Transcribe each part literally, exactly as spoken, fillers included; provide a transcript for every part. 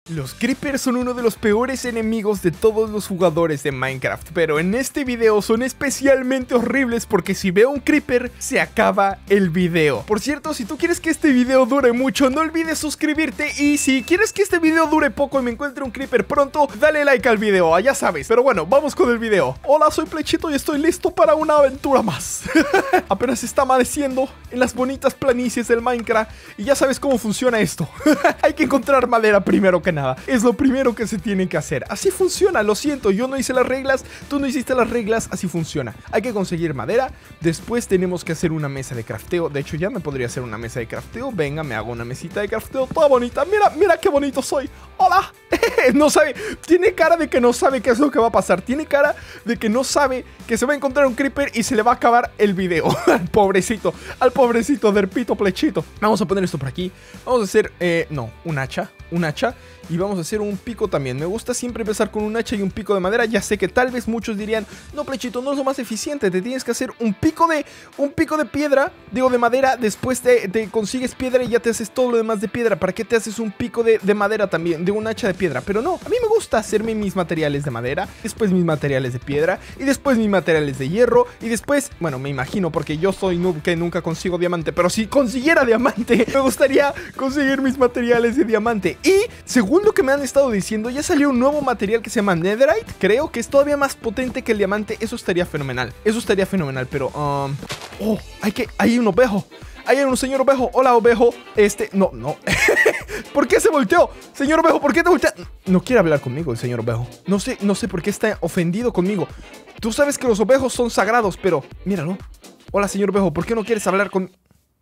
Los creepers son uno de los peores enemigos de todos los jugadores de Minecraft, pero en este video son especialmente horribles porque si veo un creeper, se acaba el video. Por cierto, si tú quieres que este video dure mucho, no olvides suscribirte, y si quieres que este video dure poco y me encuentre un creeper pronto, dale like al video, ya sabes. Pero bueno, vamos con el video. Hola, soy Plechito y estoy listo para una aventura más. Apenas está amaneciendo en las bonitas planicies del Minecraft y ya sabes cómo funciona esto. Hay que encontrar madera primero que nada. Es lo primero que se tiene que hacer. Así funciona, lo siento, yo no hice las reglas, tú no hiciste las reglas, así funciona. Hay que conseguir madera, después tenemos que hacer una mesa de crafteo. De hecho ya me podría hacer una mesa de crafteo. Venga, me hago una mesita de crafteo toda bonita. Mira, mira qué bonito soy. Hola. No sabe, tiene cara de que no sabe qué es lo que va a pasar. Tiene cara de que no sabe que se va a encontrar un creeper y se le va a acabar el video. Al pobrecito, al pobrecito derpito Plechito. Vamos a poner esto por aquí. Vamos a hacer, eh, no, un hacha, un hacha. Y vamos a hacer un pico también. Me gusta siempre empezar con un hacha y un pico de madera. Ya sé que tal vez muchos dirían, no, Plechito, no es lo más eficiente. Te tienes que hacer un pico de un pico de piedra, digo de madera. Después te, te consigues piedra y ya te haces todo lo demás de piedra. ¿Para qué te haces un pico de, de madera también? De un hacha de piedra. Pero no, a mí me gusta hacerme mis materiales de madera, después mis materiales de piedra, y después mis materiales de hierro, y después, bueno, me imagino, porque yo soy noob que nunca consigo diamante, pero si consiguiera diamante, me gustaría conseguir mis materiales de diamante. Y según lo que me han estado diciendo, ya salió un nuevo material que se llama Netherite. Creo que es todavía más potente que el diamante. Eso estaría fenomenal, eso estaría fenomenal, pero... Um... Oh, hay que... hay un ovejo. Hay un señor ovejo. Hola, ovejo. Este... No, no. ¿Por qué se volteó? Señor ovejo, ¿por qué te volteas? No quiere hablar conmigo el señor ovejo. No sé, no sé por qué está ofendido conmigo. Tú sabes que los ovejos son sagrados, pero... míralo. Hola, señor ovejo, ¿por qué no quieres hablar conmigo?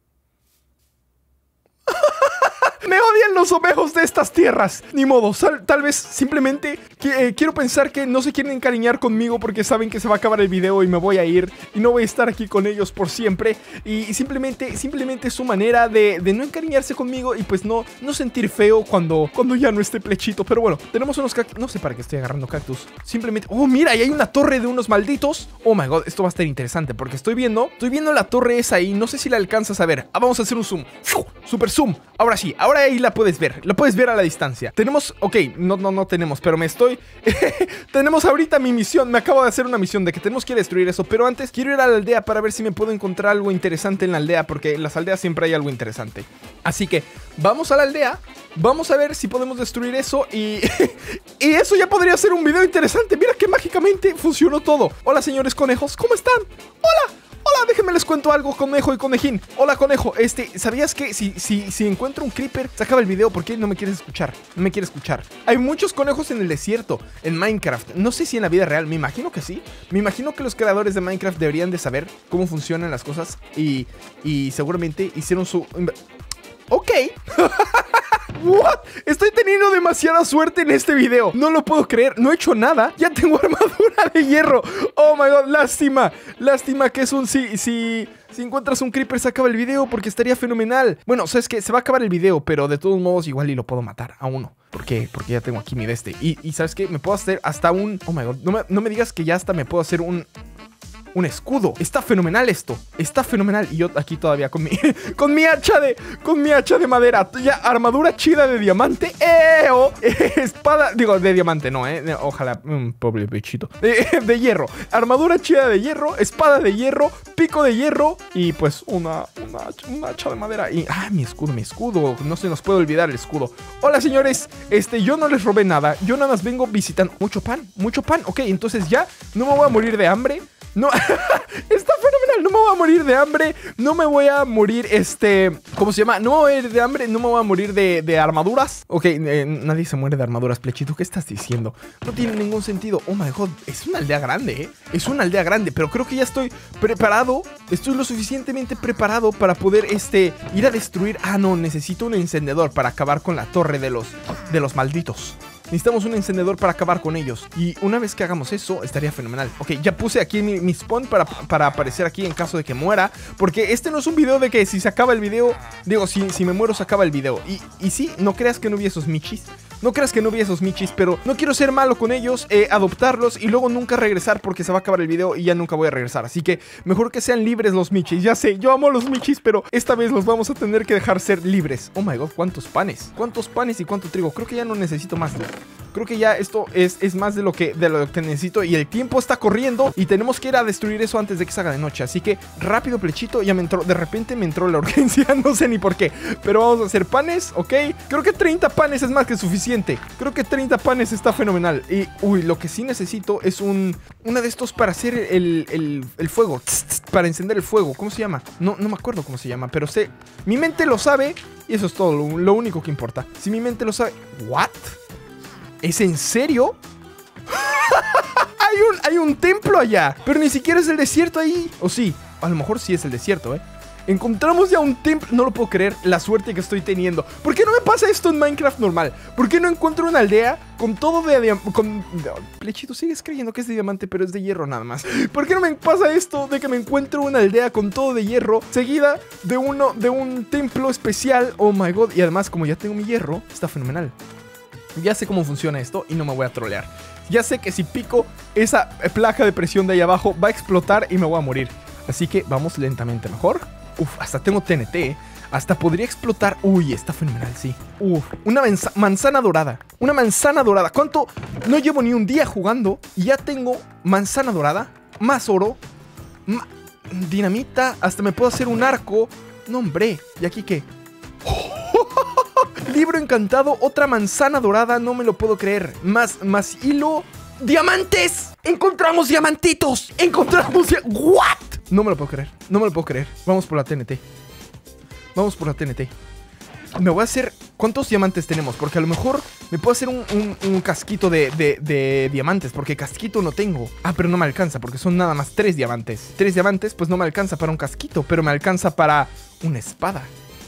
Me odian los ovejos de estas tierras. Ni modo, tal, tal vez simplemente que, eh, quiero pensar que no se quieren encariñar conmigo porque saben que se va a acabar el video y me voy a ir y no voy a estar aquí con ellos por siempre. Y, y simplemente, simplemente es su manera de, de no encariñarse conmigo y pues no, no sentir feo cuando, cuando ya no esté Plechito. Pero bueno, tenemos unos cactus. No sé para qué estoy agarrando cactus. Simplemente... oh, mira, ahí hay una torre de unos malditos. Oh my god, esto va a estar interesante porque estoy viendo, estoy viendo la torre esa ahí. No sé si la alcanzas a ver. Ah, vamos a hacer un zoom. Super zoom. Ahora sí, ahora ahí la puedes ver, la puedes ver a la distancia. Tenemos, ok, no, no, no tenemos, pero me estoy... tenemos ahorita mi misión, me acabo de hacer una misión de que tenemos que destruir eso. Pero antes quiero ir a la aldea para ver si me puedo encontrar algo interesante en la aldea, porque en las aldeas siempre hay algo interesante. Así que vamos a la aldea, vamos a ver si podemos destruir eso y... y eso ya podría ser un video interesante. Mira que mágicamente funcionó todo. Hola, señores conejos, ¿cómo están? Hola. Hola, déjenme les cuento algo, conejo y conejín. Hola, conejo, este, ¿sabías que si, si, si encuentro un creeper, se acaba el video? ¿Por qué no me quieres escuchar? No me quieres escuchar. Hay muchos conejos en el desierto, en Minecraft. No sé si en la vida real, me imagino que sí. Me imagino que los creadores de Minecraft deberían de saber cómo funcionan las cosas. Y, y seguramente hicieron su... ok. What? Estoy teniendo demasiada suerte en este video. No lo puedo creer, no he hecho nada. Ya tengo armadura de hierro. Oh my god, lástima. Lástima que es un... Si, si, si encuentras un creeper se acaba el video porque estaría fenomenal. Bueno, sabes que se va a acabar el video, pero de todos modos igual y lo puedo matar a uno. ¿Por qué? Porque ya tengo aquí mi de este. Y, y sabes que me puedo hacer hasta un... oh my god, no me, no me digas que ya hasta me puedo hacer un... un escudo. Está fenomenal esto. Está fenomenal. Y yo aquí todavía con mi... con mi hacha de... con mi hacha de madera. Ya, armadura chida de diamante. ¡Eh! Oh, eh, espada... digo, de diamante no, eh. Ojalá... un pobre pechito. De, de hierro. Armadura chida de hierro. Espada de hierro. Pico de hierro. Y pues una... una, una hacha de madera. Y... ah, mi escudo, mi escudo. No se nos puede olvidar el escudo. Hola, señores. Este, yo no les robé nada. Yo nada más vengo visitando... mucho pan. Mucho pan. Ok, entonces ya no me voy a morir de hambre. No, está fenomenal, no me voy a morir de hambre. No me voy a morir, este... ¿cómo se llama? No me voy a morir de hambre, no me voy a morir de, de armaduras. Ok, eh, nadie se muere de armaduras, Plechito, ¿qué estás diciendo? No tiene ningún sentido. Oh my god, es una aldea grande, ¿eh? Es una aldea grande, pero creo que ya estoy preparado. Estoy lo suficientemente preparado para poder, este... ir a destruir... ah, no, necesito un encendedor para acabar con la torre de los... de los malditos. Necesitamos un encendedor para acabar con ellos. Y una vez que hagamos eso, estaría fenomenal. Ok, ya puse aquí mi, mi spawn para, para aparecer aquí en caso de que muera. Porque este no es un video de que si se acaba el video... digo, si, si me muero se acaba el video. Y, y sí, no creas que no vi esos michis. No creas que no vi esos michis, pero no quiero ser malo con ellos, eh, adoptarlos y luego nunca regresar porque se va a acabar el video y ya nunca voy a regresar. Así que mejor que sean libres los michis. Ya sé, yo amo a los michis, pero esta vez los vamos a tener que dejar ser libres. Oh my god, ¿cuántos panes? ¿Cuántos panes y cuánto trigo? Creo que ya no necesito más, ¿no? Creo que ya esto es, es más de lo, que, de lo que necesito. Y el tiempo está corriendo y tenemos que ir a destruir eso antes de que se haga de noche. Así que rápido, Plechito. Ya me entró, de repente me entró la urgencia. No sé ni por qué, pero vamos a hacer panes, ¿ok? Creo que treinta panes es más que suficiente. Creo que treinta panes está fenomenal. Y, uy, lo que sí necesito es un... Una de estos para hacer el, el, el fuego. Tss, tss, para encender el fuego. ¿Cómo se llama? No, no me acuerdo cómo se llama, pero sé... Mi mente lo sabe y eso es todo, lo, lo único que importa. Si mi mente lo sabe... ¿What? ¿Es en serio? hay, un, hay un templo allá, pero ni siquiera es el desierto ahí. O sí, a lo mejor sí es el desierto, ¿eh? Encontramos ya un templo. No lo puedo creer, la suerte que estoy teniendo. ¿Por qué no me pasa esto en Minecraft normal? ¿Por qué no encuentro una aldea con todo de diamante? Plechito, sigues creyendo que es de diamante, pero es de hierro nada más. ¿Por qué no me pasa esto de que me encuentro una aldea con todo de hierro, seguida de uno de un templo especial? Oh my god. Y además, como ya tengo mi hierro, está fenomenal. Ya sé cómo funciona esto y no me voy a trolear. Ya sé que si pico esa placa de presión de ahí abajo va a explotar y me voy a morir. Así que vamos lentamente mejor. Uf, hasta tengo T N T. Hasta podría explotar. Uy, está fenomenal, sí. Uf, una manza manzana dorada. Una manzana dorada. ¿Cuánto? No llevo ni un día jugando y ya tengo manzana dorada, más oro, ma dinamita. Hasta me puedo hacer un arco. No, hombre. ¿Y aquí qué? Libro encantado, otra manzana dorada, no me lo puedo creer. Más, más hilo. ¡Diamantes! ¡Encontramos diamantitos! ¡Encontramos dia ¿What? No me lo puedo creer, no me lo puedo creer. Vamos por la T N T. Vamos por la T N T. Me voy a hacer... ¿Cuántos diamantes tenemos? Porque a lo mejor me puedo hacer un, un, un casquito de, de, de diamantes. Porque casquito no tengo. Ah, pero no me alcanza porque son nada más tres diamantes. Tres diamantes, pues no me alcanza para un casquito. Pero me alcanza para una espada.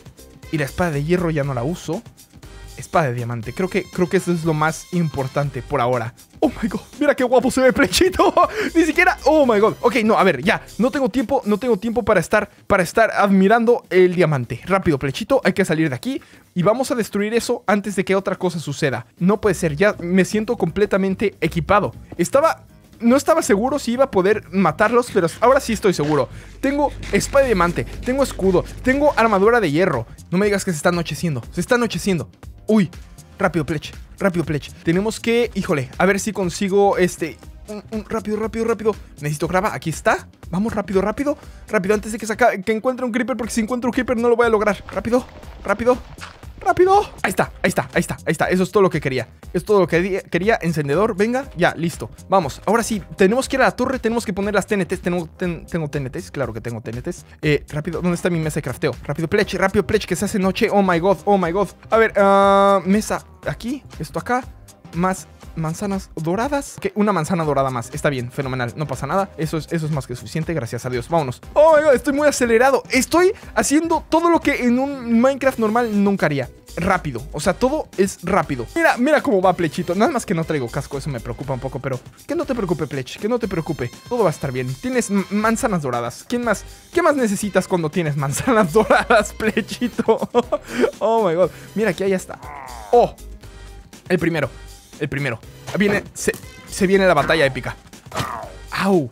Y la espada de hierro ya no la uso. Espada de diamante. Creo que, creo que eso es lo más importante por ahora. Oh my god. Mira qué guapo se ve Plechito. Ni siquiera... Oh my god. Ok, no, a ver, ya. No tengo tiempo, no tengo tiempo para estar, para estar admirando el diamante. Rápido, Plechito. Hay que salir de aquí. Y vamos a destruir eso antes de que otra cosa suceda. No puede ser. Ya me siento completamente equipado. Estaba... No estaba seguro si iba a poder matarlos, pero ahora sí estoy seguro. Tengo espada de diamante, tengo escudo, tengo armadura de hierro. No me digas que se está anocheciendo, se está anocheciendo. Uy, rápido, Plech, rápido, Plech. Tenemos que, híjole, a ver si consigo este... Un, un, rápido, rápido, rápido. Necesito grava, aquí está. Vamos, rápido, rápido. Rápido, antes de que, saca, que encuentre un creeper, porque si encuentro un creeper no lo voy a lograr. Rápido, rápido. ¡Rápido! Ahí está, ahí está, ahí está, ahí está. Eso es todo lo que quería. Es todo lo que quería. Encendedor, venga, ya, listo. Vamos, ahora sí, tenemos que ir a la torre. Tenemos que poner las T N Ts. Tengo, ten, tengo T N Ts, claro que tengo T N Ts. Eh, rápido, ¿dónde está mi mesa de crafteo? Rápido, Plech, rápido, Plech, que se hace noche. Oh my god, oh my god. A ver, uh, mesa aquí, esto acá. Más manzanas doradas. Que una manzana dorada más. Está bien, fenomenal, no pasa nada. Eso es, eso es más que suficiente, gracias a Dios. Vámonos. Oh my god, estoy muy acelerado. Estoy haciendo todo lo que en un Minecraft normal nunca haría. Rápido, o sea, todo es rápido. Mira, mira cómo va Plechito. Nada más que no traigo casco, eso me preocupa un poco. Pero que no te preocupe, Plech, que no te preocupe. Todo va a estar bien, tienes manzanas doradas. ¿Quién más? ¿Qué más necesitas cuando tienes manzanas doradas, Plechito? Oh my god, mira, aquí allá está. Oh, el primero. El primero. Viene, se, se viene la batalla épica. Au.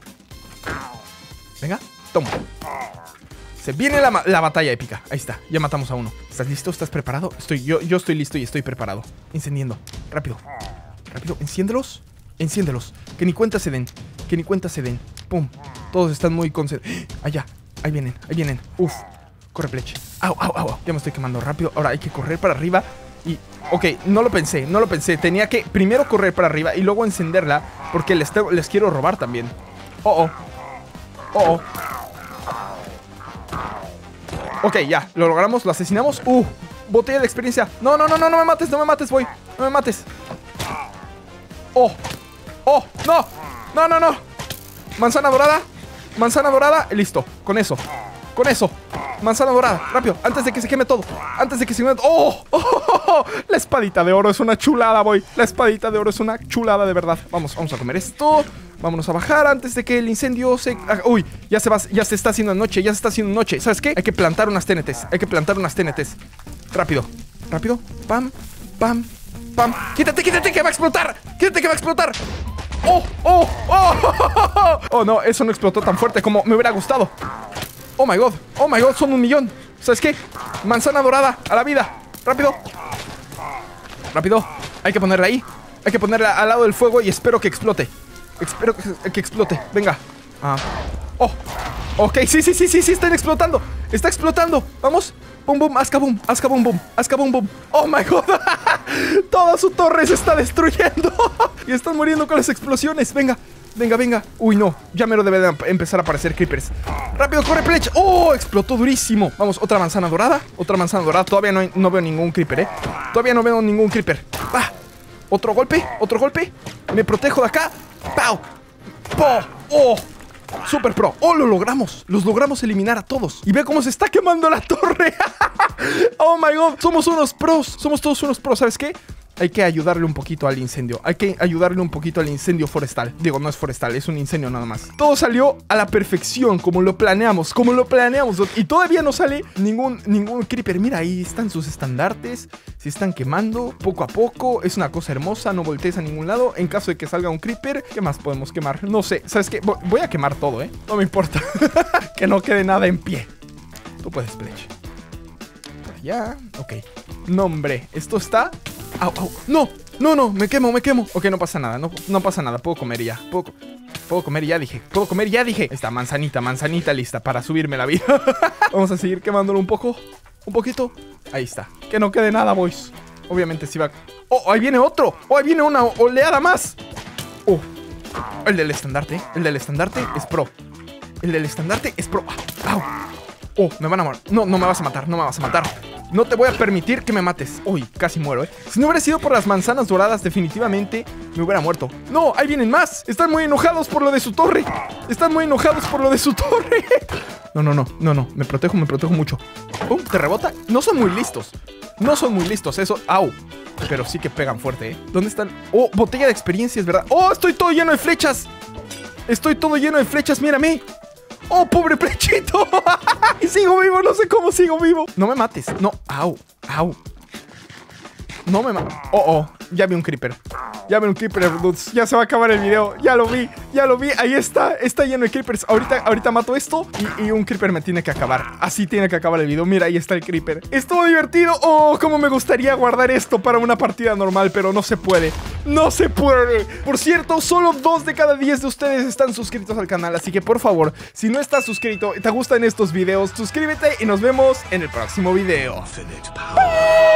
Venga, toma. Se viene la, la batalla épica. Ahí está, ya matamos a uno. ¿Estás listo? ¿Estás preparado? Estoy, yo, yo estoy listo y estoy preparado. Encendiendo, rápido. Rápido, enciéndelos. Enciéndelos, que ni cuenta se den. Que ni cuenta se den. Pum, todos están muy concentrados. Allá, ahí vienen, ahí vienen. Uf, corre, Plech. Au, au, au, ya me estoy quemando rápido. Ahora hay que correr para arriba. Y, ok, no lo pensé, no lo pensé. Tenía que primero correr para arriba y luego encenderla, porque les, les quiero robar también. Oh, oh. Oh, oh. Ok, ya, lo logramos, lo asesinamos. Uh, botella de experiencia. No, no, no, no, no me mates, no me mates, voy. No me mates. Oh, oh, no. No, no, no. Manzana dorada. Manzana dorada, listo, con eso. Con eso, manzana dorada, rápido, antes de que se queme todo. Antes de que se queme todo. ¡Oh! ¡Oh! ¡Oh! ¡Oh! La espadita de oro es una chulada, boy. La espadita de oro es una chulada de verdad. Vamos, vamos a comer esto. Vámonos a bajar antes de que el incendio se... Uy, ya se va, ya se está haciendo noche, ya se está haciendo noche. ¿Sabes qué? Hay que plantar unas T N Ts. Hay que plantar unas T N Ts. Rápido, rápido. Pam, pam, Pam. Quítate, quítate, que va a explotar. Quítate, que va a explotar. ¡Oh, oh, oh! Oh, no, eso no explotó tan fuerte como me hubiera gustado. Oh, my God. Oh, my God, son un millón. ¿Sabes qué? Manzana dorada, a la vida. Rápido. Rápido. Hay que ponerla ahí. Hay que ponerla al lado del fuego y espero que explote. Espero que, que explote. Venga. Ah. Oh. Ok, sí, sí, sí, sí, sí, están explotando. Está explotando. Vamos. Boom, boom, Azka boom, Azka boom, boom, Azka boom, boom. Oh my God. Toda su torre se está destruyendo. Y están muriendo con las explosiones. Venga, venga, venga. Uy, no, ya me lo debe de empezar a aparecer creepers. Rápido, corre, Pledge. Oh, explotó durísimo. Vamos, otra manzana dorada. Otra manzana dorada, todavía no, hay, no veo ningún creeper, eh Todavía no veo ningún creeper. Va, otro golpe, otro golpe. Me protejo de acá. Pau, po, oh. Super pro. Oh, lo logramos. Los logramos eliminar a todos. Y ve cómo se está quemando la torre. Oh my God. Somos unos pros. Somos todos unos pros. ¿Sabes qué? Hay que ayudarle un poquito al incendio. Hay que ayudarle un poquito al incendio forestal. Digo, no es forestal, es un incendio nada más. Todo salió a la perfección, como lo planeamos, como lo planeamos. Y todavía no sale ningún, ningún creeper. Mira, ahí están sus estandartes. Se están quemando poco a poco. Es una cosa hermosa, no voltees a ningún lado. En caso de que salga un creeper, ¿qué más podemos quemar? No sé, ¿sabes qué? Voy a quemar todo, ¿eh? No me importa. Que no quede nada en pie. Tú puedes, Pledge. Por allá, ok. No, hombre, esto está... Au, au. No, no, no, me quemo, me quemo. Ok, no pasa nada, no, no pasa nada. Puedo comer ya, puedo, puedo comer ya, dije. Puedo comer ya, dije. Esta manzanita, manzanita lista para subirme la vida. Vamos a seguir quemándolo un poco. Un poquito. Ahí está, que no quede nada, boys. Obviamente si va... Oh, ahí viene otro. Oh, ahí viene una oleada más. Oh, el del estandarte, el del estandarte es pro. El del estandarte es pro. Au. Oh, me van a morir. No, no me vas a matar, no me vas a matar. No te voy a permitir que me mates. Uy, casi muero, ¿eh? Si no hubiera sido por las manzanas doradas, definitivamente me hubiera muerto. No, ahí vienen más. Están muy enojados por lo de su torre. Están muy enojados por lo de su torre. No, no, no, no, no. Me protejo, me protejo mucho. Pum, ¿te rebota? No son muy listos. No son muy listos, eso. Au. Pero sí que pegan fuerte, ¿eh? ¿Dónde están? Oh, botella de experiencia, es verdad. Oh, estoy todo lleno de flechas. Estoy todo lleno de flechas, mírame. ¡Oh, pobre Plechito! Y sigo vivo, no sé cómo sigo vivo. No me mates, no, au, au. No me mates. Oh, oh, ya vi un creeper. Ya vi un creeper, dudes. Ya se va a acabar el video, ya lo vi, ya lo vi. Ahí está, está lleno de creepers. Ahorita, ahorita mato esto y, y un creeper me tiene que acabar. Así tiene que acabar el video, mira, ahí está el creeper. Estuvo divertido, oh, cómo me gustaría guardar esto para una partida normal, pero no se puede. No se puede. Por cierto, solo dos de cada diez de ustedes están suscritos al canal. Así que por favor, si no estás suscrito y te gustan estos videos, suscríbete y nos vemos en el próximo video.